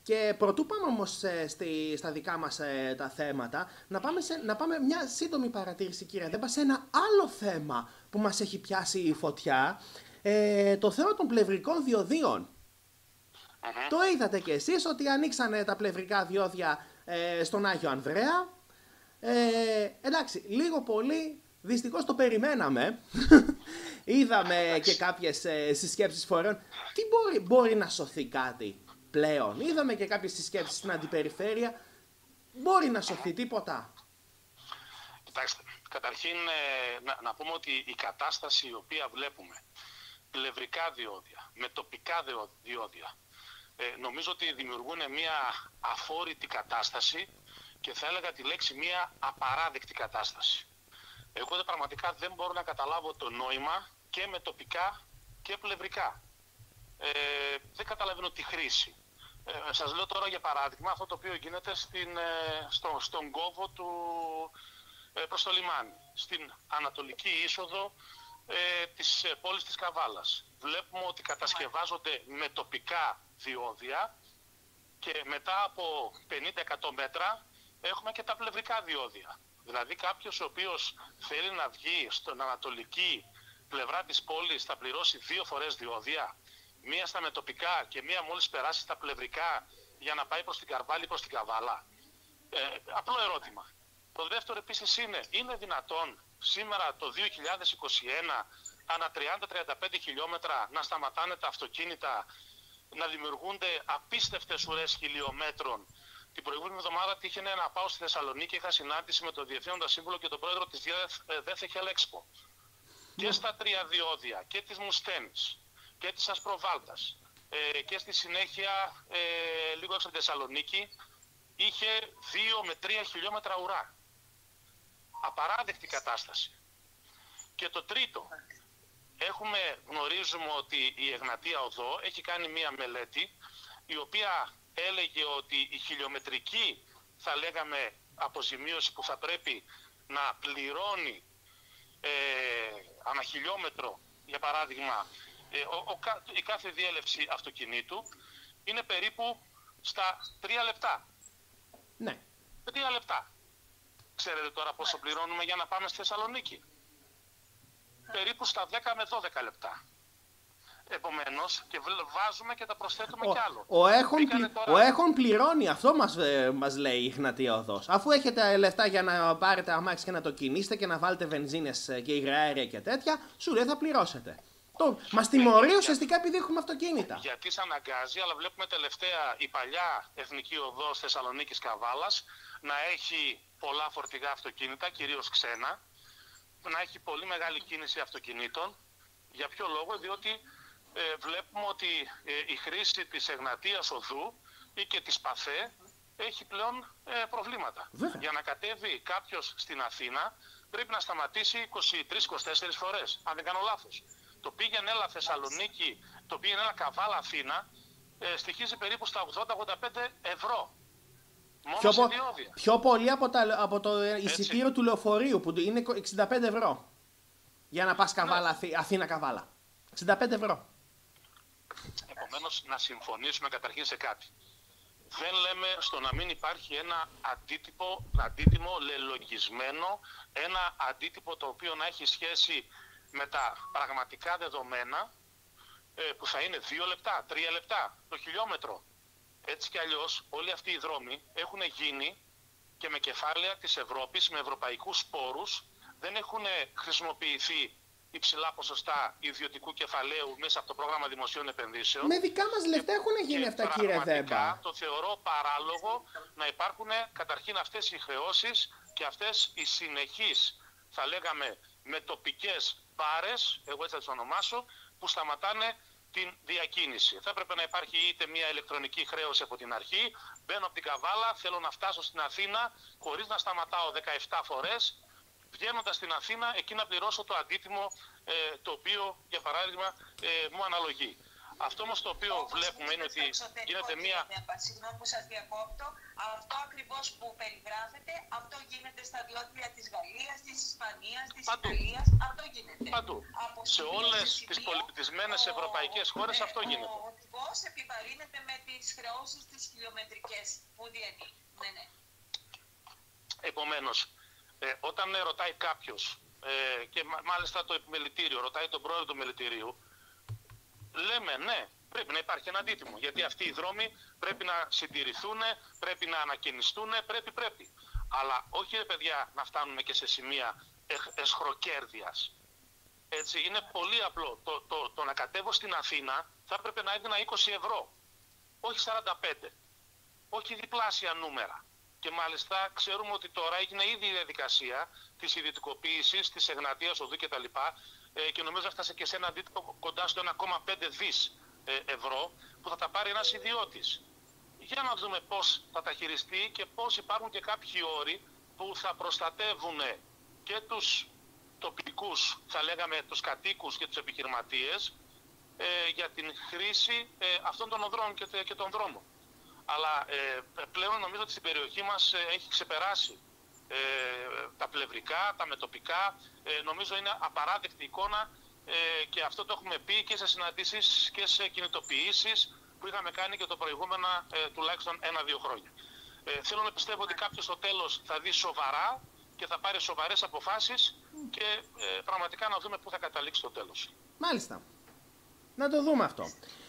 Και πρωτού πάμε όμως στα δικά μας τα θέματα, να πάμε μια σύντομη παρατήρηση, κύριε Δέμπα, σε ένα άλλο θέμα που μας έχει πιάσει η φωτιά, το θέμα των πλευρικών διοδίων. Το είδατε κι εσείς ότι ανοίξανε τα πλευρικά διόδια στον Άγιο Ανδρέα. Εντάξει, λίγο πολύ δυστυχώς το περιμέναμε. Είδαμε και κάποιες συσκέψεις φορέων. Τι μπορεί να σωθεί κάτι πλέον? Είδαμε και κάποιες συσκέψεις στην αντιπεριφέρεια. Μπορεί να σωθεί τίποτα? Κοιτάξτε, καταρχήν να πούμε ότι η κατάσταση η οποία βλέπουμε, πλευρικά διόδια, με τοπικά διόδια, νομίζω ότι δημιουργούν μια αφόρητη κατάσταση και θα έλεγα τη λέξη μια απαράδεκτη κατάσταση. Εγώ πραγματικά δεν μπορώ να καταλάβω το νόημα και με τοπικά και πλευρικά. Δεν καταλαβαίνω τη χρήση. Σας λέω τώρα για παράδειγμα αυτό το οποίο γίνεται στον κόβο προς το λιμάνι, στην ανατολική είσοδο της πόλης της Καβάλας. Βλέπουμε ότι κατασκευάζονται με τοπικά διόδια και μετά από 50-100 μέτρα έχουμε και τα πλευρικά διόδια. Δηλαδή κάποιος ο οποίος θέλει να βγει στην ανατολική πλευρά της πόλης θα πληρώσει 2 φορές διόδια. Μία στα μετοπικά και μία μόλις περάσει στα πλευρικά για να πάει προς την Καρβάλη, προς την Καβάλα. Απλό ερώτημα. Το δεύτερο επίσης είναι δυνατόν σήμερα το 2021 ανά 30-35 χιλιόμετρα να σταματάνε τα αυτοκίνητα, να δημιουργούνται απίστευτες ουρές χιλιόμετρων? Την προηγούμενη εβδομάδα τύχαινε να πάω στη Θεσσαλονίκη, είχα συνάντηση με τον Διευθύνοντα Σύμβουλο και τον πρόεδρο της ΔΕΘ Εξπο. Και στα 3 διόδια, και της Μουστένης, και της Ασπροβάλτας, και στη συνέχεια λίγο έξω από τη Θεσσαλονίκη, είχε 2 με 3 χιλιόμετρα ουρά. Απαράδεκτη κατάσταση. Και το τρίτο, γνωρίζουμε ότι η Εγνατία Οδό έχει κάνει μία μελέτη η οποία έλεγε ότι η χιλιομετρική, θα λέγαμε, αποζημίωση που θα πρέπει να πληρώνει ανά χιλιόμετρο, για παράδειγμα, η κάθε διέλευση αυτοκινήτου είναι περίπου στα 3 λεπτά. Ναι. 3 λεπτά. Ξέρετε τώρα πόσο πληρώνουμε για να πάμε στη Θεσσαλονίκη? Περίπου στα 10 με 12 λεπτά. Επομένως, και βάζουμε και τα προσθέτουμε κι άλλο. Ο έχων πληρώνει, αυτό μας λέει η Εγνατία Οδός. Αφού έχετε λεφτά για να πάρετε αμάξι και να το κινήσετε και να βάλετε βενζίνες και υγραέρια και τέτοια, σου λέει θα πληρώσετε. Μας τιμωρεί ουσιαστικά επειδή έχουμε αυτοκίνητα. Γιατί σε αναγκάζει, αλλά βλέπουμε τελευταία η παλιά Εθνική Οδός Θεσσαλονίκης Καβάλας να έχει πολλά φορτηγά αυτοκίνητα, κυρίως ξένα, να έχει πολύ μεγάλη κίνηση αυτοκινήτων. Για ποιο λόγο? Διότι βλέπουμε ότι η χρήση της Εγνατίας Οδού ή και της ΠΑΘΕ έχει πλέον προβλήματα. Βέβαια. Για να κατέβει κάποιος στην Αθήνα πρέπει να σταματήσει 23-24 φορές, αν δεν κάνω λάθος. Το πήγαινε έλα Θεσσαλονίκη, το πήγαινε έλα Καβάλα Αθήνα, στοιχίζει περίπου στα 80-85 ευρώ. Μόνο σε διόδια. Πιο πολύ από το εισιτήριο του λεωφορείου που είναι 65 ευρώ. Για να πας Αθήνα Καβάλα. 65 ευρώ. Επομένως, να συμφωνήσουμε καταρχήν σε κάτι. Δεν λέμε στο να μην υπάρχει ένα αντίτιμο λελογισμένο, ένα αντίτυπο το οποίο να έχει σχέση με τα πραγματικά δεδομένα, που θα είναι 2 λεπτά, 3 λεπτά το χιλιόμετρο. Έτσι κι αλλιώς όλοι αυτοί οι δρόμοι έχουν γίνει και με κεφάλαια της Ευρώπης, με ευρωπαϊκούς πόρους, δεν έχουν χρησιμοποιηθεί υψηλά ποσοστά ιδιωτικού κεφαλαίου μέσα από το πρόγραμμα δημοσίων επενδύσεων. Με δικά μας λεφτά έχουν γίνει αυτά, κύριε Δέμπα. Το θεωρώ παράλογο να υπάρχουν καταρχήν αυτές οι χρεώσεις και αυτές οι συνεχείς, θα λέγαμε, με τοπικές μπάρες, εγώ έτσι θα τις ονομάσω, που σταματάνε την διακίνηση. Θα έπρεπε να υπάρχει είτε μια ηλεκτρονική χρέωση από την αρχή, μπαίνω από την Καβάλα, θέλω να φτάσω στην Αθήνα χωρίς να σταματάω 17 φορές, βγαίνοντας στην Αθήνα εκεί να πληρώσω το αντίτιμο το οποίο, για παράδειγμα, μου αναλογεί. Αυτό όμως το οποίο βλέπουμε είναι ότι γίνεται μία... Συγγνώμη που σας διακόπτω. Αυτό ακριβώς που περιγράφεται, αυτό γίνεται στα διόδια της Γαλλίας, της Ισπανίας, της Ιταλίας. Αυτό γίνεται. Παντού. Σε όλες τις πολιτισμένες ευρωπαϊκές χώρες αυτό γίνεται. Ο πώς επιβαρύνεται με τις χρεώσεις τις χιλιομετρικές που διανύει. Ναι, ναι. Επομένως, όταν ρωτάει κάποιος, και μάλιστα το επιμελητήριο ρωτάει τον πρόεδρο του μελητηρίου, λέμε ναι, πρέπει να υπάρχει ένα αντίτιμο, γιατί αυτοί οι δρόμοι πρέπει να συντηρηθούν, πρέπει να ανακαινιστούν, πρέπει. Αλλά όχι, ρε παιδιά, να φτάνουμε και σε σημεία εσχροκέρδειας. Έτσι, είναι πολύ απλό. Το να κατέβω στην Αθήνα θα έπρεπε να έδινα 20 ευρώ, όχι 45, όχι διπλάσια νούμερα. Και μάλιστα ξέρουμε ότι τώρα έγινε ήδη η διαδικασία της ιδιωτικοποίησης, της Εγνατίας οδού κτλ. Και νομίζω έφτασε και σε ένα αντίτυπο κοντά στο 1,5 δις ευρώ που θα τα πάρει ένας ιδιώτης. Για να δούμε πώς θα τα χειριστεί και πώς υπάρχουν και κάποιοι όροι που θα προστατεύουν και τους τοπικούς, θα λέγαμε τους κατοίκους και τους επιχειρηματίες για την χρήση αυτών των οδρών και των δρόμων. Αλλά πλέον νομίζω ότι στην περιοχή μας έχει ξεπεράσει τα πλευρικά, τα μετοπικά. Νομίζω είναι απαράδεκτη εικόνα και αυτό το έχουμε πει και σε συναντήσεις και σε κινητοποιήσεις που είχαμε κάνει και το προηγούμενα τουλάχιστον 1-2 χρόνια. Θέλω να πιστεύω ότι κάποιος στο τέλος θα δει σοβαρά και θα πάρει σοβαρές αποφάσεις και πραγματικά να δούμε πού θα καταλήξει το τέλος. Μάλιστα. Να το δούμε αυτό.